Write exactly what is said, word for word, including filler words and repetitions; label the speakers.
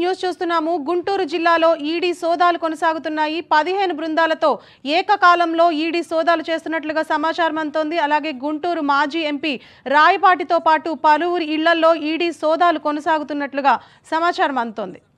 Speaker 1: News చూస్తున్నాము. గుంటూరు జిల్లాలో ED సోదాలు కొనసాగుతున్నాయి. పదిహేను బృందాలతో ఏకకాలంలో ఈడీ సోదాలు చేస్తున్నట్లుగా సమాచారం అందుతోంది. అలాగే గుంటూరు మాజీ ఎంపీ రాయపాటితో పాటు పలువురి ఇళ్లలో ఈడీ సోదాలు కొనసాగుతున్నట్లుగా సమాచారం అందుతోంది.